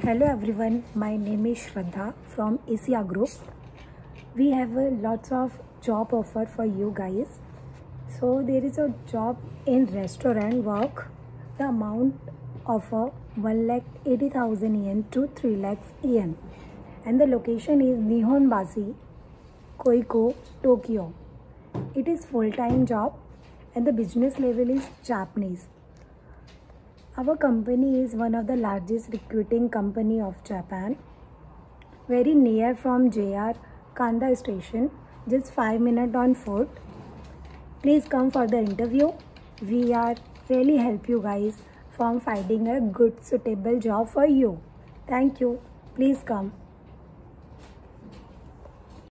Hello everyone, my name is Shraddha from Asia Group. We have lots of job offer for you guys. So there is a job in restaurant work. The amount offer 1,80,000 yen to 3 lakhs yen. And the location is Nihonbashi, Koiko, Tokyo. It is full-time job and the business level is Japanese. Our company is one of the largest recruiting company of Japan. Very near from JR Kanda station, just 5 minutes on foot. Please come for the interview. We are really help you guys from finding a good suitable job for you. Thank you. Please come.